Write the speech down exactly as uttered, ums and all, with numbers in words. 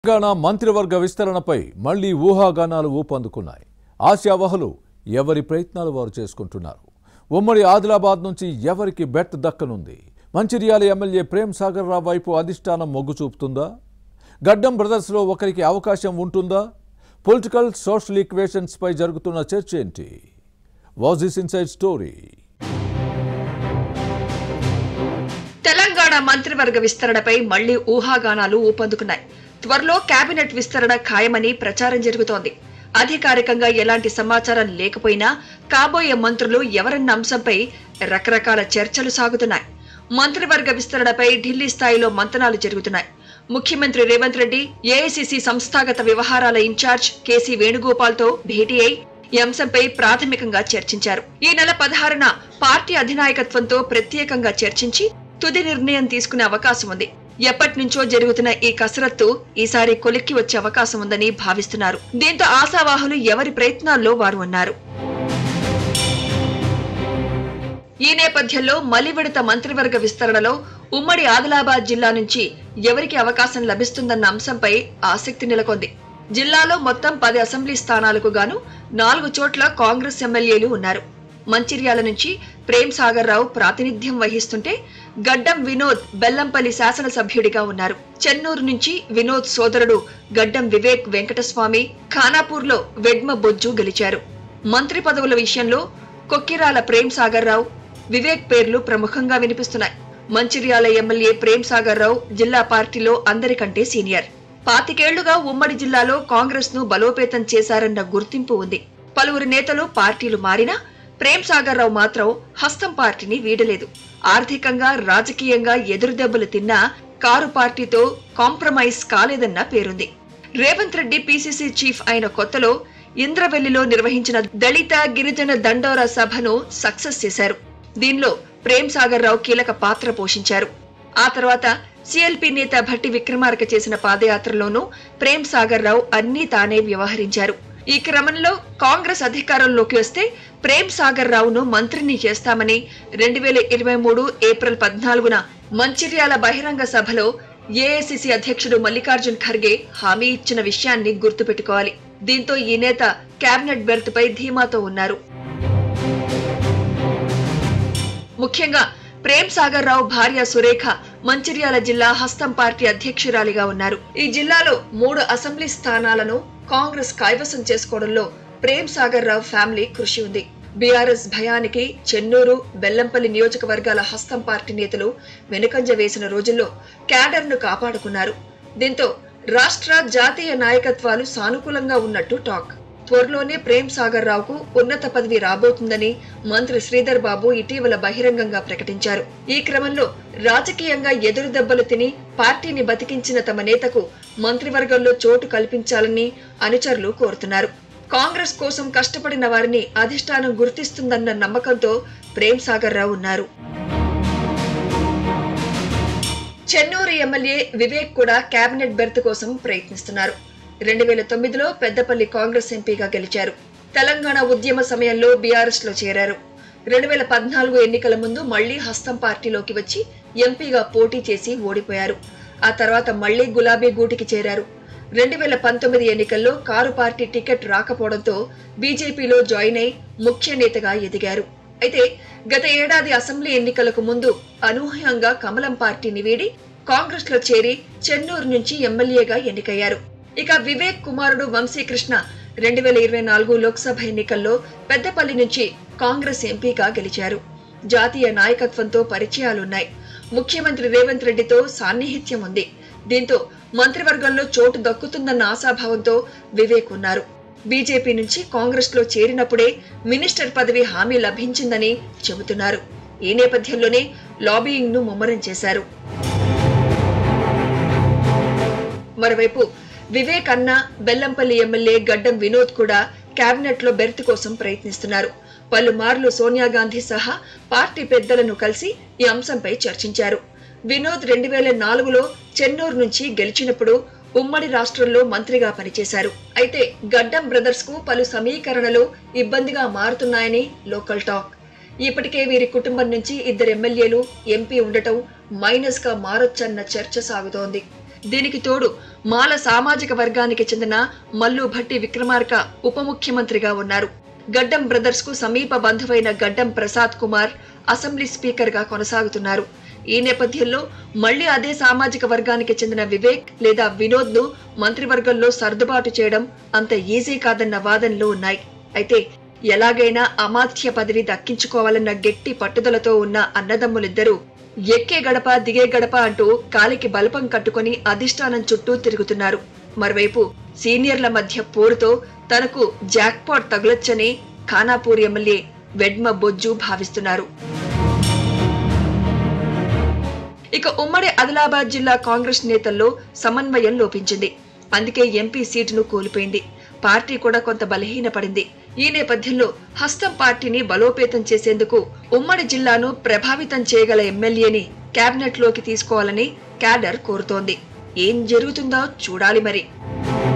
తెలంగాణ మంత్రివర్గ విస్తరణపై మళ్లీ ఊహాగానాలు ఊపందుకున్నాయి. ఆశావహులు ఎవరి ప్రయత్నాలు వారు చేసుకుంటున్నారు. ఉమ్మడి ఆదిలాబాద్ నుంచి ఎవరికి బెట్ దక్కనుంది? మంచిర్యాల ఎమ్మెల్యే ప్రేమ్ సాగర్ రావు వైపు అధిష్టానం మొగ్గు చూపుతుందా? గడ్డం బ్రదర్స్లో ఒకరికి అవకాశం ఉంటుందా? పొలిటికల్ సోషల్ ఈక్వేషన్స్ పై జరుగుతున్న చర్చ ఏంటి? Was this inside story? Telangana మంత్రివర్గ విస్తరణపై మళ్లీ ఊహాగానాలు ఊపందుకున్నాయి. త్వరలో కేబినెట్ విస్తరణ ఖాయమని ప్రచారం జరుగుతోంది. అధికారికంగా ఎలాంటి సమాచారం లేకపోయినా కాబోయే మంత్రులు ఎవరన్న అంశంపై రకరకాల చర్చలు సాగుతున్నాయి. మంత్రివర్గ విస్తరణపై ఢిల్లీ స్థాయిలో మంతనాలు జరుగుతున్నాయి. ముఖ్యమంత్రి రేవంత్ రెడ్డి ఏఐసీసీ సంస్థాగత వ్యవహారాల ఇన్ఛార్జ్ కేసీ వేణుగోపాల్తో భేటీ అయి ఈ అంశంపై ప్రాథమికంగా చర్చించారు. ఈ నెల పదహారున పార్టీ అధినాయకత్వంతో ప్రత్యేకంగా చర్చించి తుది నిర్ణయం తీసుకునే అవకాశం ఉంది. ఎప్పటి నుంచో జరుగుతున్న ఈ కసరత్తు ఈసారి కొలిక్కి వచ్చే అవకాశం ఉందని భావిస్తున్నారు. దీంతో ఆశావాహులు ఎవరి ప్రయత్నాల్లో వారు ఉన్నారు. ఈ నేపథ్యంలో మలి విడత మంత్రివర్గ విస్తరణలో ఉమ్మడి ఆదిలాబాద్ జిల్లా నుంచి ఎవరికి అవకాశం లభిస్తుందన్న అంశంపై ఆసక్తి నెలకొంది. జిల్లాలో మొత్తం పది అసెంబ్లీ స్థానాలకు గాను నాలుగు చోట్ల కాంగ్రెస్ ఎమ్మెల్యేలు ఉన్నారు. మంచిర్యాల నుంచి ప్రేమ్ సాగర్ రావు ప్రాతినిధ్యం వహిస్తుంటే గడ్డం వినోద్ బెల్లంపల్లి శాసనసభ్యుడిగా ఉన్నారు. చెన్నూరు నుంచి వినోద్ సోదరుడు గడ్డం వివేక్ వెంకటస్వామి ఖానాపూర్లో వెడ్మ బొజ్జు గెలిచారు. మంత్రి పదవుల విషయంలో కొక్కిరాల ప్రేమ్ సాగర్ రావు, వివేక్ పేర్లు ప్రముఖంగా వినిపిస్తున్నాయి. మంచిర్యాల ఎమ్మెల్యే ప్రేమ్ సాగర్ రావు జిల్లా పార్టీలో అందరికంటే సీనియర్. పాతికేళ్లుగా ఉమ్మడి జిల్లాలో కాంగ్రెస్ ను బలోపేతం చేశారన్న గుర్తింపు ఉంది. పలువురు నేతలు పార్టీలు మారినా ప్రేమ్ సాగర్ రావు మాత్రం హస్తం పార్టీని వీడలేదు. ఆర్థికంగా రాజకీయంగా ఎదురుదెబ్బలు తిన్నా కారు పార్టీతో కాంప్రమైజ్ కాలేదన్న పేరుంది. రేవంత్ రెడ్డి పీసీసీ చీఫ్ అయిన కొత్తలో ఇంద్రవెల్లిలో నిర్వహించిన దళిత గిరిజన దండోరా సభను సక్సెస్ చేశారు. దీనిలో ప్రేమ్ సాగర్ రావు కీలక పాత్ర పోషించారు. ఆ తర్వాత సీఎల్పీ నేత భట్టి విక్రమార్క చేసిన పాదయాత్రలోనూ ప్రేమ్ సాగర్ రావు అన్నీ తానే వ్యవహరించారు. ఈ క్రమంలో కాంగ్రెస్ అధికారంలోకి వస్తే ప్రేమ్ సాగర్ రావును మంత్రిని చేస్తామని రెండు వేల ఇరవై మూడు ఏప్రిల్ పద్నాలుగున మంచిర్యాల బహిరంగ సభలో ఏఐసీసీ అధ్యక్షుడు మల్లికార్జున్ ఖర్గే హామీ ఇచ్చిన విషయాన్ని గుర్తుపెట్టుకోవాలి. దీంతో ఈ నేత కేబినెట్ బెర్త్ పై ధీమాతో ఉన్నారు. ముఖ్యంగా ప్రేమ్ సాగర్ రావు భార్య సురేఖ మంచిర్యాల జిల్లా హస్తం పార్టీ అధ్యక్షురాలిగా ఉన్నారు. ఈ జిల్లాలో మూడు అసెంబ్లీ స్థానాలను కాంగ్రెస్ కైవసం చేసుకోవడంలో ప్రేమ్ సాగర్ రావు ఫ్యామిలీ కృషి ఉంది. బీఆర్ఎస్ భయానికి చెన్నూరు, బెల్లంపల్లి నియోజకవర్గాల హస్తం పార్టీ నేతలు వెనుకంజ వేసిన రోజుల్లో క్యాడర్ ను కాపాడుకున్నారు. దీంతో రాష్ట్ర జాతీయ నాయకత్వాలు సానుకూలంగా ఉన్నట్టు టాక్. త్వరలోనే ప్రేమ్ సాగర్ రావుకు ఉన్నత పదవి రాబోతుందని మంత్రి శ్రీధర్ బాబు ఇటీవల బహిరంగంగా ప్రకటించారు. ఈ క్రమంలో రాజకీయంగా ఎదురు దెబ్బలు తిని పార్టీని బతికించిన తమ నేతకు మంత్రివర్గంలో చోటు కల్పించాలని అనుచరులు కోరుతున్నారు. కాంగ్రెస్ కోసం కష్టపడిన వారిని అధిష్టానం గుర్తిస్తుందన్న నమ్మకంతో ప్రేమ్ సాగర్ రావు ఉన్నారు. చెన్నూరు ఎమ్మెల్యే వివేక్ కూడా కేబినెట్ బెర్త్ కోసం ప్రయత్నిస్తున్నారు. రెండు వేల తొమ్మిదిలో పెద్దపల్లి కాంగ్రెస్ ఎంపీగా గెలిచారు. తెలంగాణ ఉద్యమ సమయంలో బీఆర్ఎస్ లో చేరారు. రెండు వేల పద్నాలుగు ఎన్నికల ముందు మళ్లీ హస్తం పార్టీలోకి వచ్చి ఎంపీగా పోటీ చేసి ఓడిపోయారు. ఆ తర్వాత మళ్లీ గులాబీ గూటికి చేరారు. రెండు వేల పంతొమ్మిది ఎన్నికల్లో కారు పార్టీ టికెట్ రాకపోవడంతో బీజేపీలో జాయిన్ అయి ముఖ్య నేతగా ఎదిగారు. అయితే గత ఏడాది అసెంబ్లీ ఎన్నికలకు ముందు అనూహ్యంగా కమలం పార్టీని వీడి కాంగ్రెస్ లో చేరి చెన్నూరు నుంచి ఎమ్మెల్యేగా ఎన్నికయ్యారు. ఇక వివేక్ కుమారుడు వంశీకృష్ణ రెండు వేల ఇరవై నాలుగు లోక్సభ ఎన్నికల్లో పెద్దపల్లి నుంచి కాంగ్రెస్ ఎంపీగా గెలిచారు. జాతీయ నాయకత్వంతో పరిచయాలున్నాయి. ముఖ్యమంత్రి రేవంత్ రెడ్డితో సాన్నిహిత్యం ఉంది. దీంతో మంత్రివర్గంలో చోటు దక్కుతుందన్న ఆశాభావంతో వివేక్ ఉన్నారు. బీజేపీ నుంచి కాంగ్రెస్ లో చేరినప్పుడే మినిస్టర్ పదవి హామీ లభించిందని చెబుతున్నారు. ఈ నేపథ్యంలోనే లాబీయింగ్ ను ముమ్మరం చేశారు. మరోవైపు వివేక్ అన్న బెల్లంపల్లి ఎమ్మెల్యే గడ్డం వినోద్ కూడా కేబినెట్ లో బెర్త్ కోసం ప్రయత్నిస్తున్నారు. పలుమార్లు సోనియా గాంధీ సహా పార్టీ పెద్దలను కలిసి ఈ అంశంపై చర్చించారు. వినోద్ రెండు వేల నాలుగులో చెన్నూరు నుంచి గెలిచినప్పుడు ఉమ్మడి రాష్ట్రంలో మంత్రిగా పనిచేశారు. అయితే గడ్డం బ్రదర్స్ కు పలు సమీకరణలు ఇబ్బందిగా మారుతున్నాయని లోకల్ టాక్. ఇప్పటికే వీరి కుటుంబం నుంచి ఇద్దరు ఎమ్మెల్యేలు, ఎంపీ ఉండటం మైనస్ గా మారొచ్చన్న చర్చ సాగుతోంది. దీనికి తోడు మాల సామాజిక వర్గానికి చెందిన మల్లు భట్టి విక్రమార్క ఉప ముఖ్యమంత్రిగా ఉన్నారు. గడ్డం బ్రదర్స్ కు సమీప బంధువైన గడ్డం ప్రసాద్ కుమార్ అసెంబ్లీ స్పీకర్ గా కొనసాగుతున్నారు. ఈ నేపథ్యంలో మళ్లీ అదే సామాజిక వర్గానికి చెందిన వివేక్ లేదా వినోద్ ను మంత్రివర్గంలో సర్దుబాటు చేయడం అంత ఈజీ కాదన్న వాదనలు ఉన్నాయి. అయితే ఎలాగైనా అమాత్య పదవి దక్కించుకోవాలన్న గట్టి పట్టుదలతో ఉన్న అన్నదమ్ములిద్దరూ ఎక్కే గడప దిగే గడప అంటూ కాలికి బలపం కట్టుకుని అధిష్టానం చుట్టూ తిరుగుతున్నారు. మరోవైపు సీనియర్ల మధ్య పోరుతో తనకు జాక్పాట్ తగులొచ్చని ఖానాపూర్ ఎమ్మెల్యే వెడ్మ బొజ్జు భావిస్తున్నారు. ఇక ఉమ్మడి ఆదిలాబాద్ జిల్లా కాంగ్రెస్ నేతల్లో సమన్వయం లోపించింది. అందుకే ఎంపీ సీటును కోల్పోయింది. పార్టీ కూడా కొంత బలహీనపడింది. ఈ నేపథ్యంలో హస్తం పార్టీని బలోపేతం చేసేందుకు ఉమ్మడి జిల్లాను ప్రభావితం చేయగల ఎమ్మెల్యేని కేబినెట్ లోకి తీసుకోవాలని క్యాడర్ కోరుతోంది. ఏం జరుగుతుందో చూడాలి మరి.